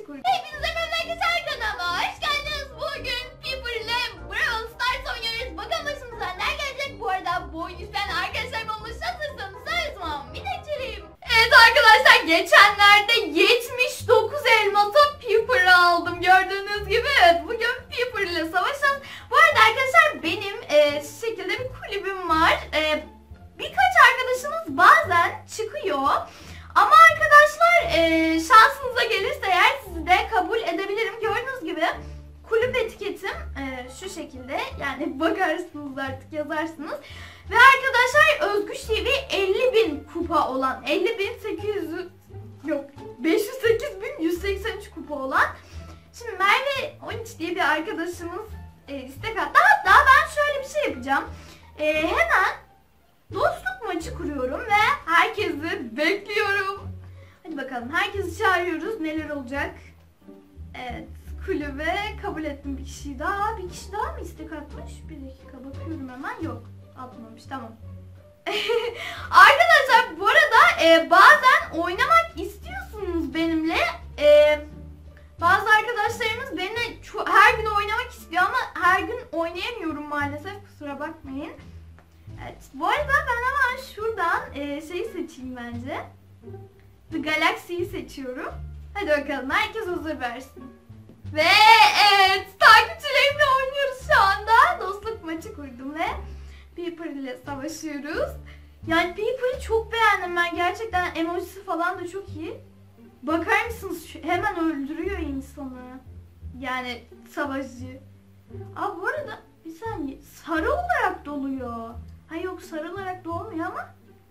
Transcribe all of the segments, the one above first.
kurdum. Hepinize memleket kanalıma hoş geldiniz. Bugün Piper ile Brawl Stars oynuyoruz. Bakalım başımıza neler gelecek. Bu arada bu yüzden arkadaşlarım olmuş. Hazırsanız her zaman bir geçelim. Evet arkadaşlar, geçenlerde 79 elmasa Piper aldım. Gördüğünüz gibi evet, bugün Piper ile savaşacağız. Bu arada arkadaşlar benim şu şekilde bir kulübüm var. Birkaç arkadaşımız bazen çıkıyor. Ama arkadaşlar şansınıza gelirse eğer sizi de kabul edebilirim. Gördüğünüz gibi kulüp etiketim şu şekilde. Yani bakarsınız artık, yazarsınız. Ve arkadaşlar Özgüç TV 50.000 kupa olan 50.800 yok 508.183 kupa olan. Şimdi Merve 13 diye bir arkadaşımız istek attı. Hatta ben şöyle bir şey yapacağım. Hemen dostluk maçı kuruyorum ve herkesi bekliyorum. Hadi bakalım, herkesi çağırıyoruz. Neler olacak? Evet, kulübe kabul ettim bir kişiyi daha. Bir kişi daha mı istek atmış? Bir dakika bakıyorum hemen. Yok, atmamış. Tamam. Arkadaşlar bu arada bazen oynamak istiyorsunuz benimle. Bazı arkadaşlarımız benimle her gün oynamak istiyor ama her gün oynayamıyorum maalesef. Kusura bakmayın. Evet, bu arada ben hemen şuradan şeyi seçeyim bence. The Galaxy'yi seçiyorum. Hadi bakalım, herkes hazır versin. Ve evet, takipçilerimle oynuyoruz şu anda. Dostluk maçı kurdum ve Piper ile savaşıyoruz. Yani Piper'ı çok beğendim ben. Gerçekten emojisi falan da çok iyi. Bakar mısınız? Hemen öldürüyor insanı. Yani savaşçı. Aa, bu arada bir saniye. Sarı olarak doluyor. Hayır, yok, sarı olarak dolmuyor ama.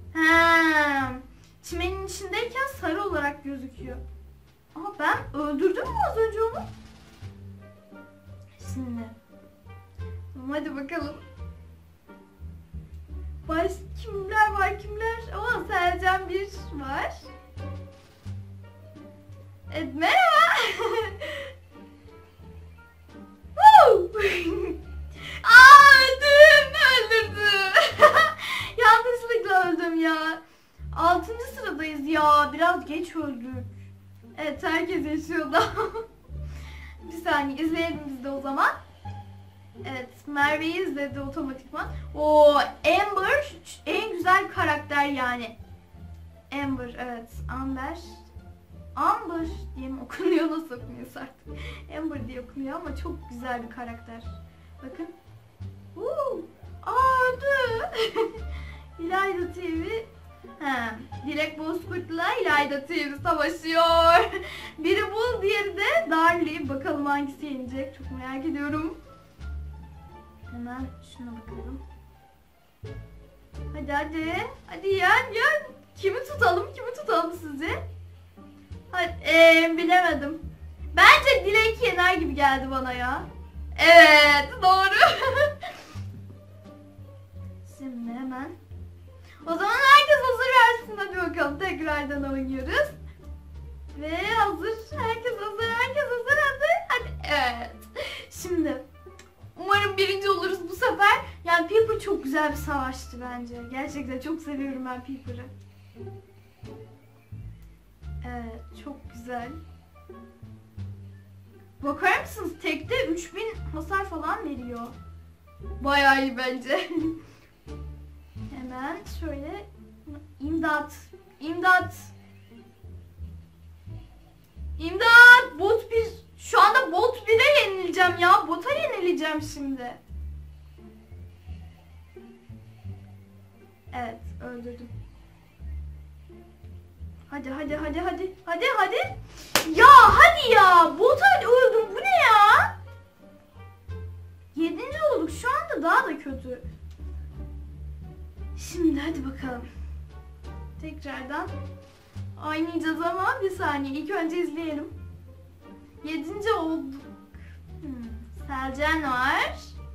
Çimenin içindeyken sarı olarak gözüküyor. Ama ben öldürdüm mü az önce onu? Şimdi. Hadi bakalım. Kimler var kimler? Ama Selcan bir var. Evet, merhaba. Öldürdü. Yanlışlıkla öldüm ya. 6. sıradayız ya. Biraz geç öldük. Evet, herkes yaşıyor da. Bir saniye, izleyelim biz de o zaman. Evet, Merve'yi izledi otomatikman. Oo, Amber en güzel karakter yani. Amber, evet. Amber diye mi okunuyor, nasıl okunuyorsa artık. Amber diye okunuyor ama çok güzel bir karakter. Bakın. Öldü. İlayda TV. Dilek Bozkurt'la İlayda TV savaşıyor. Biri Bul, diğeri de Darly. Bakalım hangisi yenecek, çok merak ediyorum. Hemen şuna bakalım. Hadi. Hadi yen. Kimi tutalım sizce? Hadi, bilemedim. Bence Dilek yener gibi geldi bana ya. Evet, doğru. Şimdi hemen. O zaman herkes hazır versin. Hadi bakalım, tekrardan oynuyoruz. Ve hazır. Herkes hazır. Hadi. Evet. Şimdi. Umarım birinci oluruz bu sefer. Yani Piper çok güzel bir savaşçı bence. Gerçekten çok seviyorum ben Piper'ı. Evet, çok güzel. Bakar mısınız? Tekte 3000 hasar falan veriyor. Bayağı iyi bence. Hemen şöyle. İmdat. Bot 1. Şu anda bot 1'e yenileceğim ya. Bota yenileceğim şimdi. Evet, öldürdüm. Hadi. Ya hadi ya. Bota öldüm. Bu ne ya? 7. olduk. Şu anda daha da kötü. Şimdi hadi bakalım. Tekrardan oynayacağız ama bir saniye. İlk önce izleyelim. 7. olduk. Selcan var.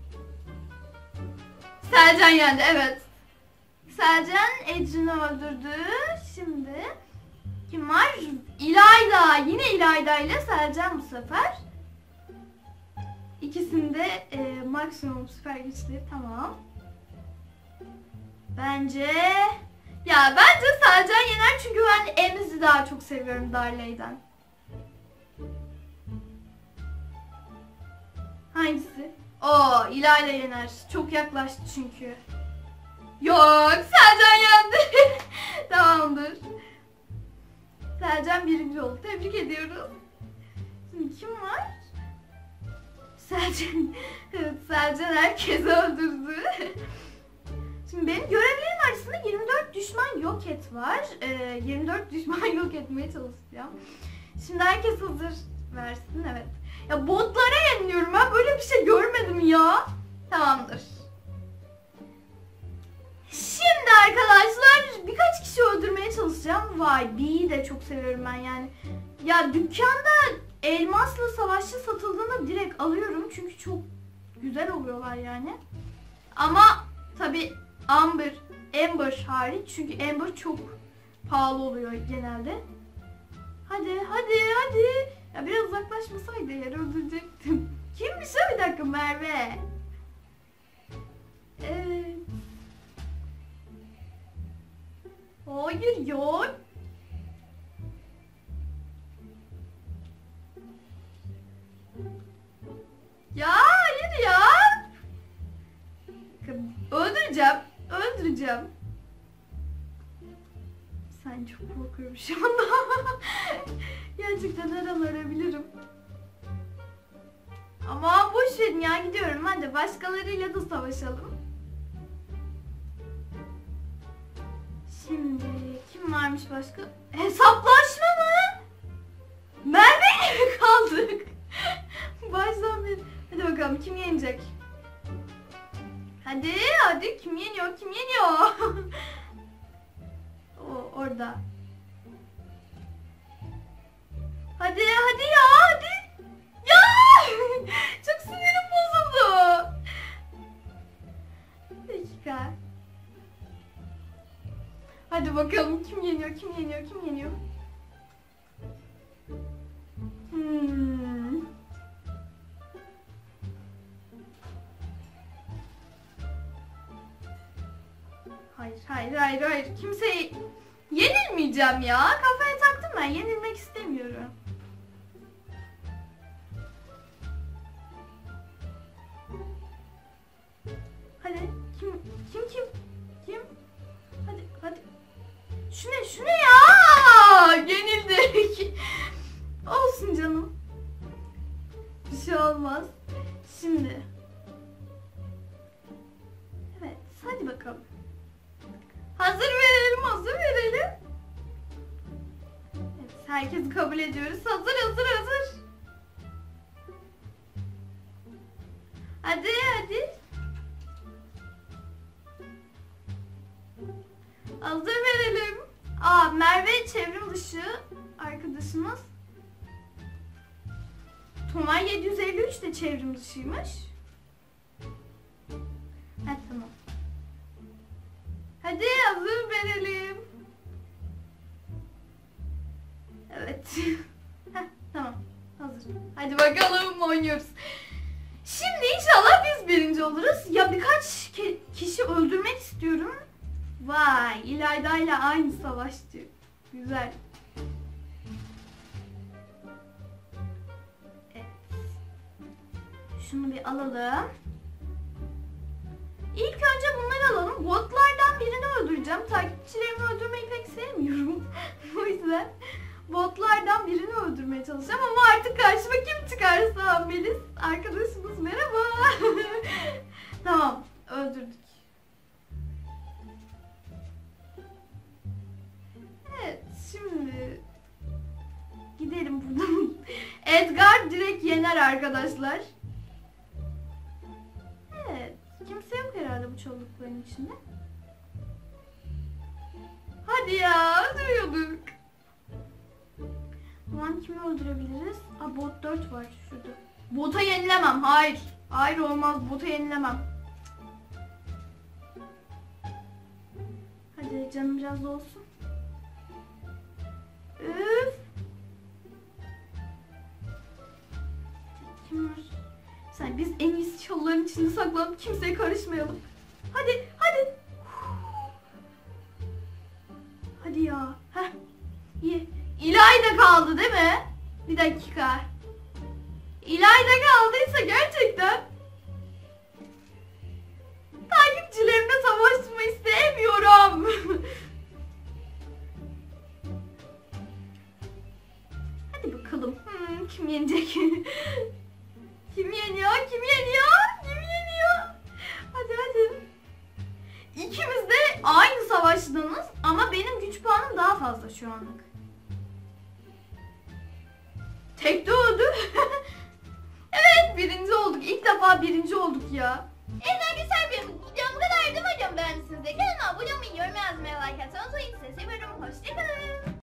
Selcan yendi, evet. Selcan Ecrin'i öldürdü. Şimdi kim var? İlayda. Yine İlayda ile Selcan bu sefer. İkisinde maksimum süper güçleri. Tamam. Bence Selcan yener çünkü ben Emiz'i daha çok seviyorum Darley'den. Hangisi? Oo, İlayda yener. Çok yaklaştı çünkü. Yok, Selcan yendi. Tamamdır. Selcan birinci oldu. Tebrik ediyoruz. Şimdi kim var? Selcan. Evet, Selcan herkesi öldürdü. Şimdi benim görevlerim arasında 24 düşman yok et var. 24 düşman yok etmeye çalışacağım. Şimdi herkes hazır versin, evet. Ya botlara yeniliyorum, ben böyle bir şey görmedim ya. Tamamdır. Şimdi arkadaşlar birkaç kişi öldürmeye çalışacağım. Vay, B'yi de çok seviyorum ben yani. Ya dükkanda elmasla savaşçı satıldığında direkt alıyorum çünkü çok güzel oluyorlar yani. Ama tabi Amber hariç, çünkü Amber çok pahalı oluyor genelde. Hadi. Ya biraz uzaklaşmasaydı yer öldürecektim. Kimmiş o, bir dakika, Merve. Evet. Hayır yok. Ya hayır ya. Öldüreceğim. Sen çok korkuyorum şu anda. Gerçekten her an ölebilirim. Ama boş verin ya, gidiyorum. Hadi başkalarıyla da savaşalım. Şimdi kim varmış başka? Hesaplaşma mı? Merve'yle mi kaldık? Baştan beri. Hadi bakalım kim yenecek? Hadi kim yeniyor? O orada. Hadi ya, hadi. Ya! Çok sinirim bozuldu. Bir dakika. Hadi bakalım kim yeniyor? Hayır. Kimseyi yenilmeyeceğim ya. Kafaya taktım ben. Yenilmek istemiyorum. Hadi. Kim? Hadi. Şu ne ya? Yenildik. Olsun canım. Bir şey olmaz. Şimdi. Evet. Hadi bakalım. Hazır verelim. Evet, herkesi kabul ediyoruz. Hazır. Hadi. Hazır verelim. Merve çevrim dışı arkadaşımız. Tomay 753 de çevrim dışıymış. Tamam. Hadi hazır verelim. Evet. Tamam. Hazır. Hadi bakalım, oynuyoruz. Şimdi inşallah biz birinci oluruz. Ya birkaç kişi öldürmek istiyorum. Vay, İlayda ile aynı savaşçı. Güzel. Evet. Şunu bir alalım. İlk önce bunları alalım. Botlardan birini öldüreceğim. Takipçilerimi öldürmeyi pek sevmiyorum. O yüzden botlardan birini öldürmeye çalışacağım. Ama artık karşıma kim çıkarsa. Melis arkadaşımız, merhaba. Tamam, öldürdük. Evet, şimdi gidelim buradan. Edgar direkt yener arkadaşlar. Evet. Kimse yok herhalde bu çoğunlukların içinde. Hadi ya, öldürüyorduk. Ulan kimi öldürebiliriz? Bot 4 var şurada. Bota yenilemem, hayır. Hayır, olmaz, bota yenilemem. Hadi canım biraz olsun. Üf. Kim var? Biz en iyisi çalıların içinde saklanıp kimseye karışmayalım. Hadi. Hadi ya. İyi. İlayda kaldı değil mi? Bir dakika. İlayda kaldıysa gerçekten takipçilerimle savaşmayı istemiyorum. Hadi bakalım. Kim yenecek? Kim yeniyor? Kim yeniyor? Kim yeniyor? Hadi hadi. İkimiz de aynı savaştınız ama benim güç puanım daha fazla şu anlık. Tekte öldü. Evet, birinci olduk. İlk defa birinci olduk ya. Evet arkadaşlar, benim videom bu kadar. Umarım beğendiyseniz de kanalıma abone olmayı, yorum yazmayı, like atmayı unutmayın. Sizi seviyorum. Hoşçakalın.